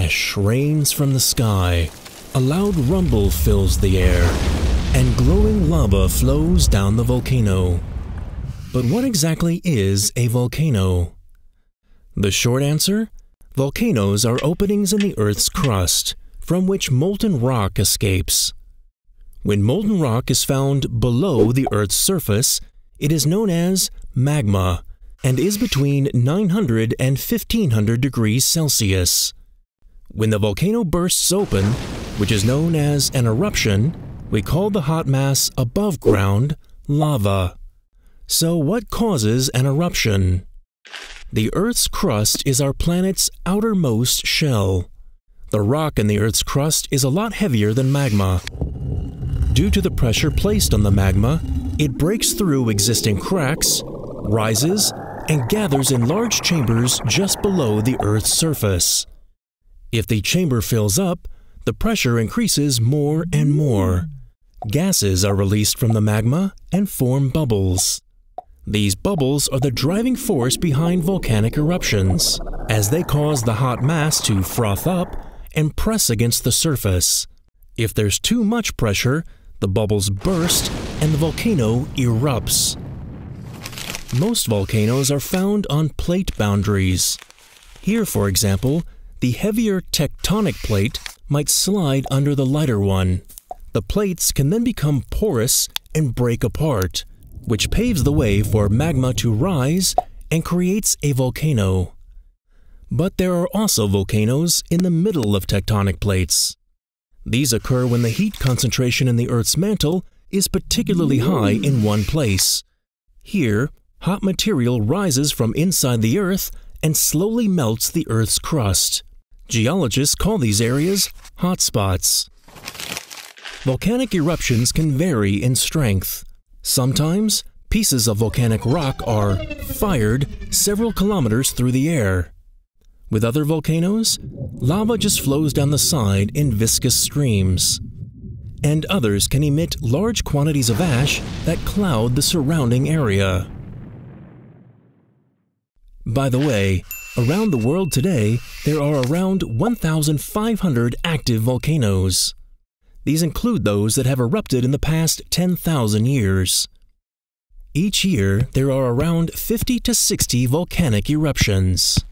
ash rains from the sky, a loud rumble fills the air, and glowing lava flows down the volcano. But what exactly is a volcano? The short answer? Volcanoes are openings in the Earth's crust, from which molten rock escapes. When molten rock is found below the Earth's surface, it is known as magma and is between 900 and 1500 degrees Celsius. When the volcano bursts open, which is known as an eruption, we call the hot mass above ground lava. So what causes an eruption? The Earth's crust is our planet's outermost shell. The rock in the Earth's crust is a lot heavier than magma. Due to the pressure placed on the magma, it breaks through existing cracks, rises, and gathers in large chambers just below the Earth's surface. If the chamber fills up, the pressure increases more and more. Gases are released from the magma and form bubbles. These bubbles are the driving force behind volcanic eruptions, as they cause the hot mass to froth up and press against the surface. If there's too much pressure, the bubbles burst and the volcano erupts. Most volcanoes are found on plate boundaries. Here, for example, the heavier tectonic plate might slide under the lighter one. The plates can then become porous and break apart, which paves the way for magma to rise and creates a volcano. But there are also volcanoes in the middle of tectonic plates. These occur when the heat concentration in the Earth's mantle is particularly high in one place. Here, hot material rises from inside the Earth and slowly melts the Earth's crust. Geologists call these areas hotspots. Volcanic eruptions can vary in strength. Sometimes, pieces of volcanic rock are fired several kilometers through the air. With other volcanoes, lava just flows down the side in viscous streams. And others can emit large quantities of ash that cloud the surrounding area. By the way, around the world today, there are around 1,500 active volcanoes. These include those that have erupted in the past 10,000 years. Each year, there are around 50 to 60 volcanic eruptions.